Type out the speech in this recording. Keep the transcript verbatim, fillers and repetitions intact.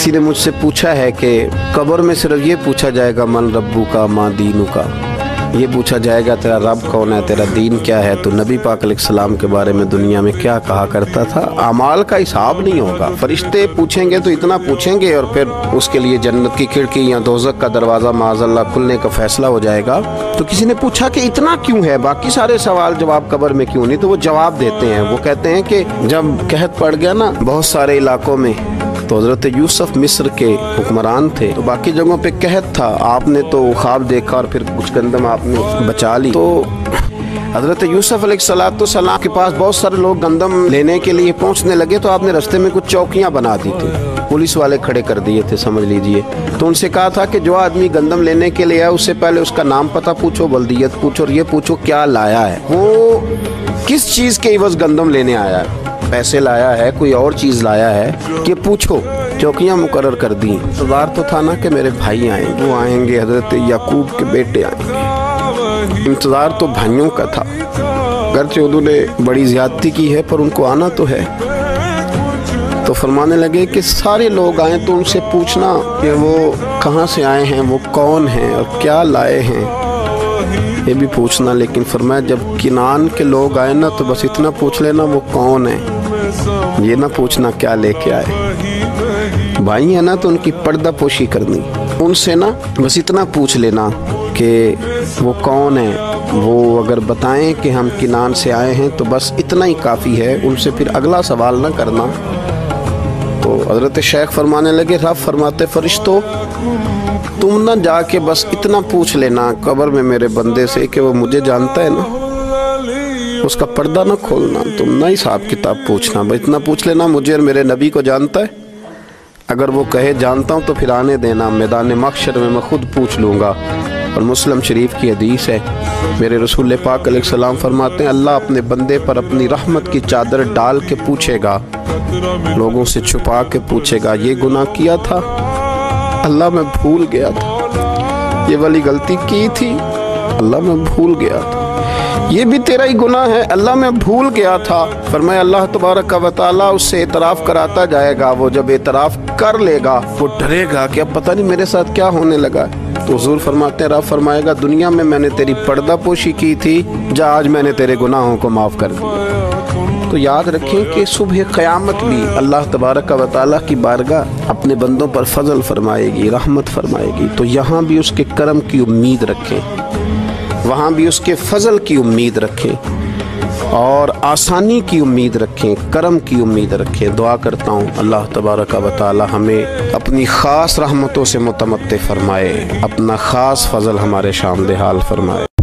किसी ने मुझसे पूछा है कि कब्र में सिर्फ ये पूछा जाएगा मन रब्बू का माँ दीनू का, ये पूछा जाएगा तेरा रब कौन है, तेरा दीन क्या है, तो नबी पाक अलैहिस्सलाम के बारे में दुनिया में क्या कहा करता था। अमाल का हिसाब नहीं होगा, फरिश्ते पूछेंगे तो इतना पूछेंगे और फिर उसके लिए जन्नत की खिड़की या दोज़ख का दरवाज़ा माज़अल्लाह खुलने का फैसला हो जाएगा। तो किसी ने पूछा कि इतना क्यों है, बाकी सारे सवाल जवाब कब्र में क्यों नहीं, तो वो जवाब देते हैं। वो कहते हैं कि जब कहत पड़ गया ना बहुत सारे इलाकों में, तो हज़रत यूसुफ मिस्र के हुक्मरान थे, तो बाकी जगहों पे कहत था, आपने तो ख्वाब देखा और फिर कुछ गंदम आपने बचा ली। तो हज़रत यूसुफ अलैहिस्सलाम के पास बहुत सारे लोग गंदम लेने के लिए पहुंचने लगे, तो आपने रास्ते में कुछ चौकियां बना दी थी, पुलिस वाले खड़े कर दिए थे समझ लीजिए। तो उनसे कहा था कि जो आदमी गंदम लेने के लिए आया उससे पहले उसका नाम पता पूछो, बल्दियत पूछो और ये पूछो क्या लाया है, वो किस चीज़ के इवज़ गंदम लेने आया है, पैसे लाया है, कोई और चीज़ लाया है, कि पूछो। चौकियाँ मुकर्रर कर दी। इंतज़ार तो था ना कि मेरे भाई आएंगे, वो आएंगे, हज़रत याकूब के बेटे आएंगे। इंतज़ार तो भाइयों का था, अगरचे उन्होंने बड़ी ज़्यादती की है पर उनको आना तो है। तो फरमाने लगे कि सारे लोग आए तो उनसे पूछना कि वो कहाँ से आए हैं, वो कौन हैं और क्या लाए हैं, ये भी पूछना। लेकिन फरमाया जब किनान के लोग आए ना तो बस इतना पूछ लेना वो कौन है, ये ना पूछना क्या लेके आए। भाई है ना तो उनकी पर्दा पोशी करनी, उनसे ना बस इतना पूछ लेना कि वो कौन है, वो अगर बताएं कि हम किनान से आए हैं तो बस इतना ही काफ़ी है, उनसे फिर अगला सवाल ना करना। तो हज़रत शेख फरमाने लगे, रब फरमाते फरिश्तों तुम ना जाके बस इतना पूछ लेना कब्र में मेरे बंदे से कि वो मुझे जानता है ना, उसका पर्दा ना खोलना, तुम ना हिसाब किताब पूछना, बस इतना पूछ लेना मुझे और मेरे नबी को जानता है। अगर वो कहे जानता हूँ तो फिर आने देना, मैदान महशर में मैं खुद पूछ लूँगा। और मुस्लिम शरीफ की हदीस है, मेरे रसूल पाक अलैहिस्सलाम फरमाते हैं अल्लाह अपने बंदे पर अपनी रहमत की चादर डाल के पूछेगा, लोगों से छुपा के पूछेगा, ये गुनाह किया था अल्लाह मैं भूल गया था, ये वाली गलती की थी अल्लाह मैं भूल गया था, ये भी तेरा ही गुनाह है अल्लाह मैं भूल गया था। फरमाया अल्लाह तबारक व तआला उससे एतराफ़ कराता जाएगा। वो जब एतराफ़ कर लेगा वो डरेगा कि अब पता नहीं मेरे साथ क्या होने लगा। तो हुज़ूर फरमाते हैं रब फरमाएगा दुनिया में मैंने तेरी पर्दा पोशी की थी, जा आज मैंने तेरे गुनाहों को माफ़ कर दिया। तो याद रखें कि सुबह क़यामत भी अल्लाह तबारक व तआला की बारगाह अपने बंदों पर फजल फरमाएगी, रहमत फरमाएगी। तो यहाँ भी उसके करम की उम्मीद रखें, वहाँ भी उसके फजल की उम्मीद रखें और आसानी की उम्मीद रखें, करम की उम्मीद रखें। दुआ करता हूँ अल्लाह तबारक व तआला हमें अपनी ख़ास रहमतों से मुतमत्ते फरमाए, अपना ख़ास फजल हमारे शामिल हाल फरमाए।